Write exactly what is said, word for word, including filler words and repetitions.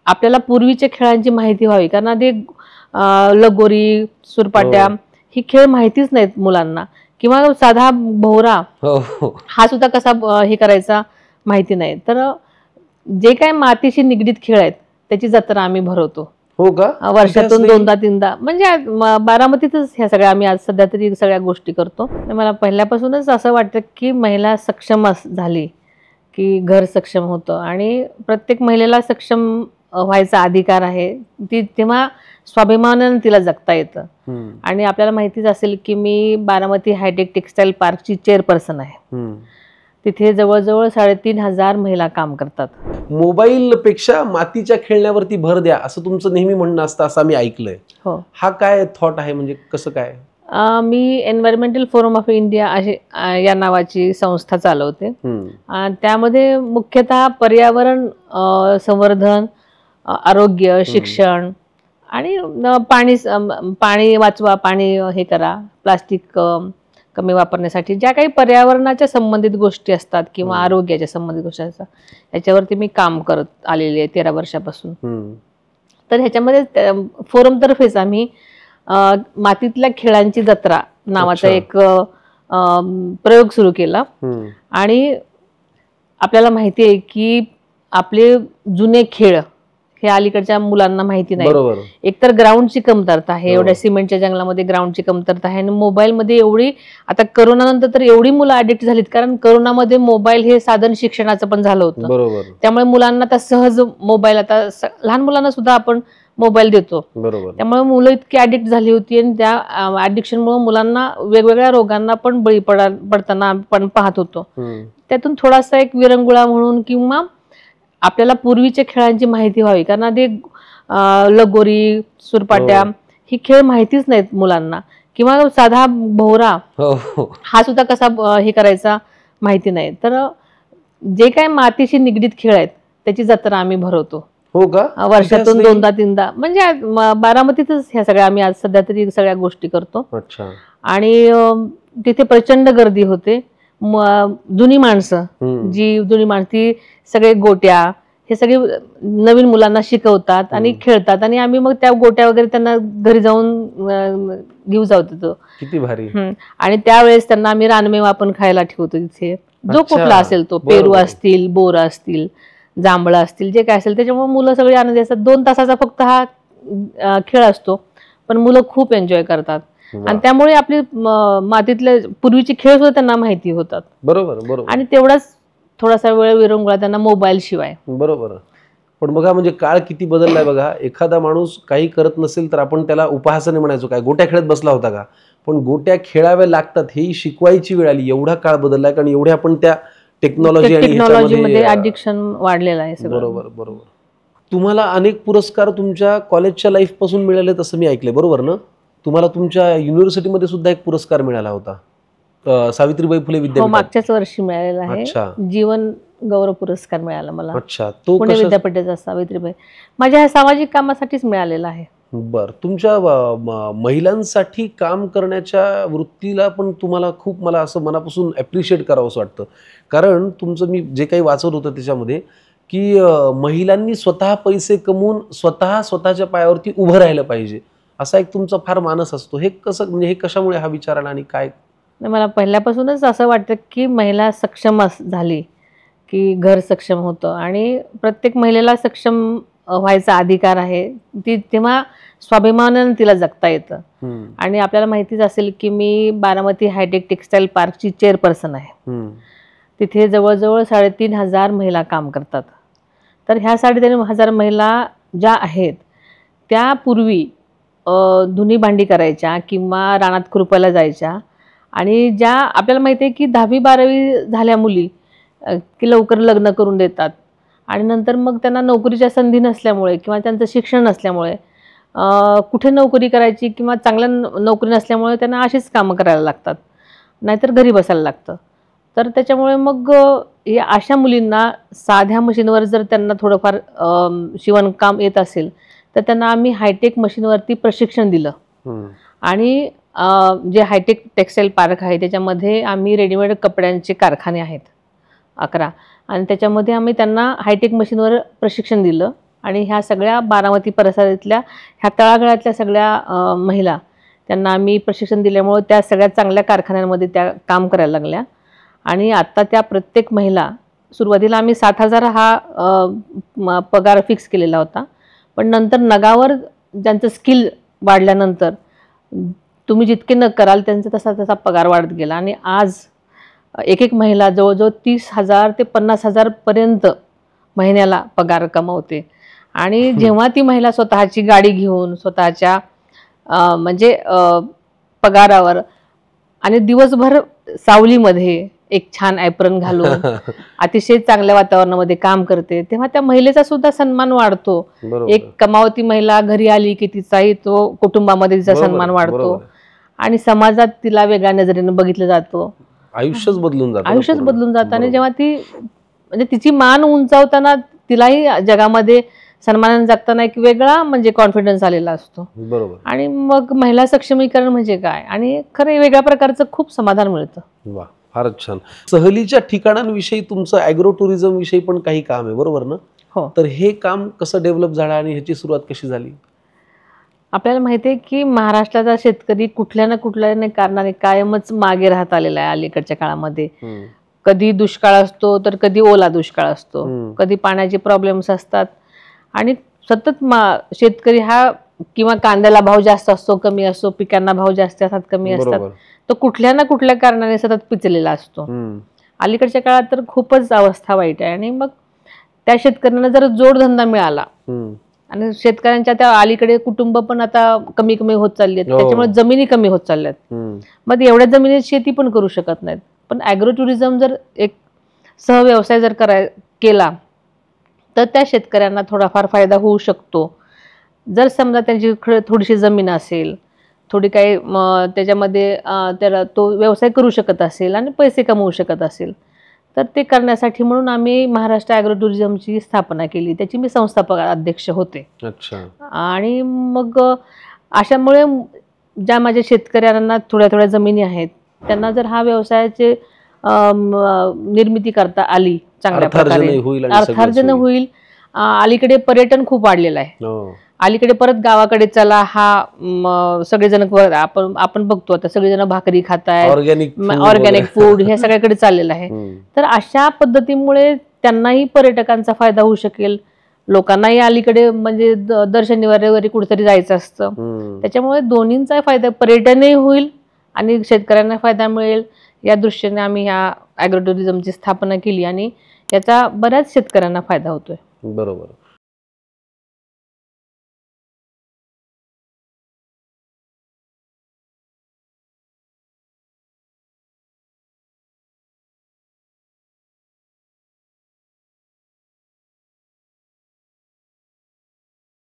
आपल्याला पूर्वीच्या खेळांची माहिती व्हावी, कारण ते लगोरी, सुरपाट्या ही खेळ माहितीच नाहीत मुलांना, किंवा साधा भोवरा हा सुद्धा कसा हे करायचा माहिती नाही. तर जे काय मातीशी निगडीत खेळ आहेत त्याची जत्रा आम्ही भरवतो. हो का? वर्षातून दोनदा तीनदा, म्हणजे बारामतीतच ह्या सगळ्या आम्ही आज सध्या तरी सगळ्या गोष्टी करतो. मला पहिल्यापासूनच असं वाटतं की महिला सक्षम झाली की घर सक्षम होतं, आणि प्रत्येक महिलेला सक्षम व्हायचा अधिकार आहे. ती तेव्हा स्वाभिमानाने तिला जगता येतं. आणि आपल्याला माहितीच असेल की मी बारामती हायटेक टेक्सटाईल पार्कची चेअरपर्सन आहे. तिथे जवळजवळ साडेतीन हजार महिला काम करतात. मोबाईल पेक्षा मातीच्या खेळण्यावरती भर द्या असं तुमचं नेहमी म्हणणं असतं असं मी ऐकलंय. हो. हा काय थॉट आहे, म्हणजे कसं काय? मी एन्व्हायरमेंटल फोरम ऑफ इंडिया अशी या नावाची संस्था चालवते. त्यामध्ये मुख्यतः पर्यावरण संवर्धन, आरोग्य, शिक्षण आणि पाणी पाणी वाचवा, पाणी हे करा, प्लास्टिक कमी वापरण्यासाठी ज्या काही पर्यावरणाच्या संबंधित गोष्टी असतात किंवा आरोग्याच्या संबंधित गोष्टी असतात याच्यावरती मी काम करत आलेली आहे तेरा वर्षापासून. तर ह्याच्यामध्ये फोरम तर्फेच आम्ही मातीतल्या खेळांची जत्रा नावाचा एक प्रयोग सुरू केला. आणि आपल्याला माहिती आहे की आपले जुने खेळ हे अलीकडच्या मुलांना माहिती नाही. एकतर ग्राउंडची कमतरता आहे, एवढ्या सिमेंटच्या जंगलामध्ये ग्राउंडची कमतरता आहे, आणि मोबाईलमध्ये एवढी, आता करोनानंतर तर एवढी मुलं अडिक्ट झालीत, कारण करोनामध्ये मोबाईल हे साधन शिक्षणाचं पण झालं होतं. त्यामुळे मुलांना आता सहज मोबाईल, आता लहान मुलांना सुद्धा आपण मोबाईल देतो. त्यामुळे मुलं इतकी अडिक्ट झाली होती, आणि त्या अडिक्शनमुळे मुलांना वेगवेगळ्या रोगांना पण बळी पडा पडताना आपण पाहत होतो. त्यातून थोडासा एक विरंगुळा म्हणून, किंवा आपल्याला पूर्वीच्या खेळांची माहिती व्हावी, कारण ते लगोरी, सुरपाट्या ही खेळ माहितीच नाहीत मुलांना, किंवा साधा भोवरा हा सुद्धा कसा हे करायचा माहिती नाही. तर जे काय मातीशी निगडीत खेळ आहेत त्याची जत्रा आम्ही भरवतो. हो का? वर्षातून दोनदा तीनदा, म्हणजे बारामतीतच ह्या सगळ्या आम्ही आज सध्या तरी सगळ्या गोष्टी करतो. आणि तिथे प्रचंड गर्दी होते. जुनी माणसं, जी जुनी माणसं सगळे गोट्या हे सगळे नवीन मुलांना शिकवतात आणि खेळतात, आणि आम्ही मग त्या गोट्या वगैरे त्यांना घरी जाऊन घेऊ जातो. किती भारी. आणि त्यावेळेस त्यांना आम्ही रानमेवा पण खायला ठेवतो तिथे, जो कुठला असेल तो, पेरू असतील, बोर असतील, जांभळं असतील, जे काय असेल. त्याच्यामुळे मुलं सगळी आनंदी असतात. दोन तासाचा फक्त हा खेळ असतो, पण मुलं खूप एन्जॉय करतात. आणि त्यामुळे आपली मातीतले पूर्वीचे खेळ सुद्धा त्यांना माहिती होतात. बरोबर बरोबर. आणि तेवढाच थोडासा वेळ विरंगुळा त्यांना मोबाईल शिवाय. बरोबर. पण बघा, म्हणजे काळ किती बदललाय बघा. एखादा माणूस काही करत नसेल तर आपण त्याला उपहासाने म्हणायचो, काय गोट्या खेळत बसला होता का? पण गोट्या खेळाव्या लागतात हे शिकवायची वेळ आली. एवढा काळ बदललाय, कारण एवढे आपण त्या टेक्नॉलॉजी आणि टेक्नॉलॉजीमध्ये ॲडिक्शन वाढलेलं आहे सगळं. बरोबर बरोबर. तुम्हाला अनेक पुरस्कार तुमच्या कॉलेजच्या लाईफ पासून मिळाले असं मी ऐकले, बरोबर ना? तुम्हाला तुमच्या युनिव्हर्सिटीमध्ये सुद्धा एक पुरस्कार मिळाला होता, सावित्रीबाई फुले विद्यापीठ. मागच्याच वर्षी मिळालेला आहे, जीवन गौरव पुरस्कार मिळाला मला. अच्छा. तो पुणे विद्यापीठाचा सावित्रीबाई, माझ्या सामाजिक कामासाठीच मिळालेला आहे. बर. तुमच्या महिलांसाठी काम करण्याच्या वृत्तीला पण तुम्हाला खूप, मला असं मनापासून ॲप्रिशिएट करावं असं वाटतं. कारण तुमचं मी जे काही वाचत होतं त्याच्यामध्ये की महिलांनी स्वतः पैसे कमवून स्वतः स्वतःच्या पायावरती उभं राहिलं पाहिजे, असा एक तुमचा फार मानस असतो. हे कसं, म्हणजे हे कशामुळे हा विचार आला आणि काय? मला पहिल्यापासूनच असं वाटतं की महिला सक्षम झाली की घर सक्षम होतं, आणि प्रत्येक महिलेला सक्षम व्हायचा अधिकार आहे. ती तेव्हा स्वाभिमानाने तिला जगता येतं. आणि आपल्याला माहितीच असेल की मी बारामती हायटेक टेक्सटाईल पार्कची चेअरपर्सन आहे. तिथे जवळजवळ साडेतीन हजार महिला काम करतात. तर ह्या साडेतीन हजार महिला ज्या आहेत त्या पूर्वी धुनी भांडी करायच्या किंवा रानात खुरपायला जायच्या, आणि ज्या आपल्याला माहिती आहे की दहावी बारावी झाल्या मुली की लवकर लग्न करून देतात, आणि नंतर मग त्यांना नोकरीच्या संधी नसल्यामुळे किंवा त्यांचं शिक्षण नसल्यामुळे कुठे नोकरी करायची किंवा चांगल्या नोकरी नसल्यामुळे त्यांना अशीच कामं करायला लागतात, नाहीतर घरी बसायला लागतं. तर त्याच्यामुळे मग या अशा मुलींना साध्या मशीनवर जर त्यांना थोडंफार शिवणकाम येत असेल तर त्यांना आम्ही हायटेक मशीनवरती प्रशिक्षण दिलं. आणि जे हायटेक टेक्सटाईल पार्क आहे त्याच्यामध्ये आम्ही रेडीमेड कपड्यांचे कारखाने आहेत अकरा, आणि त्याच्यामध्ये आम्ही त्यांना हायटेक मशीनवर प्रशिक्षण दिलं. आणि ह्या सगळ्या बारामती परिसरातल्या ह्या तळागाळातल्या सगळ्या अ, महिला त्यांना आम्ही प्रशिक्षण दिल्यामुळे त्या सगळ्या चांगल्या कारखान्यांमध्ये त्या काम करायला लागल्या आणि आता त्या प्रत्येक महिला, सुरुवातीला आम्ही सात हजार हा अ, म, पगार फिक्स केलेला होता, पण नंतर नगावर ज्यांचं स्किल वाढल्यानंतर तुम्ही जितके न कराल त्यांचा तसा तसा पगार वाढत गेला आणि आज एक एक महिला जवळजवळ तीस हजार ते पन्नास हजार पर्यंत महिन्याला पगार कमवते. आणि जेव्हा ती महिला स्वतःची गाडी घेऊन स्वतःच्या अ, म्हणजे अ, पगारावर आणि दिवसभर सावलीमध्ये एक छान ॲप्रन घालून अतिशय चांगल्या वातावरणामध्ये काम करते, तेव्हा त्या महिलेचा सुद्धा सन्मान वाढतो. एक कमावती महिला घरी आली की तिचाही तो कुटुंबामध्ये तिचा सन्मान वाढतो आणि समाजात तिला वेगळ्या नजरेने बघितलं जातो. आयुष्यच बदलून जातं आयुष्यच बदलून जातं आणि जेव्हा ती म्हणजे तिची मान उंचावताना तिलाही जगामध्ये सन्मानाने जगताना एक वेगळा म्हणजे कॉन्फिडन्स आलेला असतो. बरोबर. आणि मग महिला सक्षमीकरण म्हणजे काय आणि खरं वेगळ्या प्रकारचं खूप समाधान मिळतं. वा, फारच छान. सहलीच्या ठिकाणांविषयी तुमचं ॲग्रो टुरिझम विषयी पण काही काम आहे, बरोबर ना? हो. तर हे काम कसं डेव्हलप झालं आणि ह्याची सुरुवात कशी झाली? आपल्याला माहिती आहे की महाराष्ट्राचा शेतकरी कुठल्या ना कुठल्या कारणाने कायमच मागे राहत आलेला आहे अलीकडच्या काळामध्ये. कधी दुष्काळ असतो तर कधी ओला दुष्काळ असतो, कधी पाण्याचे प्रॉब्लेम्स असतात आणि सतत मा शेतकरी हा किंवा कांद्याला भाव जास्त असतो कमी असतो, पिकांना भाव जास्त असतात कमी असतात, तो कुठल्या ना कुठल्या कारणाने सतत पिचलेला असतो. अलीकडच्या काळात तर खूपच अवस्था वाईट आहे आणि मग त्या शेतकऱ्यांना जर जोडधंदा मिळाला आणि शेतकऱ्यांच्या त्या अलीकडे कुटुंब पण आता कमी कमी होत चालली आहेत, त्याच्यामुळे जमिनी कमी होत चालल्यात. मग एवढ्या जमिनीत शेती पण करू शकत नाहीत. पण ॲग्रो टुरिझम जर एक सहव्यवसाय जर कराय केला तर त्या शेतकऱ्यांना थोडाफार फायदा होऊ शकतो. जर समजा त्यांची थोडीशी जमीन असेल, थोडी काही त्याच्यामध्ये त्याला तो व्यवसाय करू शकत असेल आणि पैसे कमवू शकत असेल, तर ते करण्यासाठी म्हणून आम्ही महाराष्ट्र ॲग्रो टुरिझमची स्थापना केली. त्याची मी संस्थापक अध्यक्ष होते. अच्छा. आणि मग अशामुळे ज्या माझ्या शेतकऱ्यांना थोड्या थोड्या जमिनी आहेत त्यांना जर हा व्यवसायाचे निर्मिती करता आली चांगल्या प्रकारे, अर्थार्जन होईल. अलीकडे पर्यटन खूप वाढलेलं आहे. अलीकडे परत गावाकडे चला हा सगळेजण आपण आपण बघतो आता सगळेजण भाकरी खात आहेत, ऑर्गॅनिक फूड हे सगळ्याकडे चाललेलं आहे. तर अशा पद्धतीमुळे त्यांनाही पर्यटकांचा फायदा होऊ शकेल. लोकांनाही अलीकडे म्हणजे दर शनिवारी कुठेतरी जायचं असतं, त्याच्यामुळे दोन्हींचा फायदा, पर्यटनही होईल आणि शेतकऱ्यांना फायदा मिळेल. या दृष्टीने आम्ही ह्या ॲग्रो टुरिझमची स्थापना केली आणि याचा बऱ्याच शेतकऱ्यांना फायदा होतोय. बरोबर.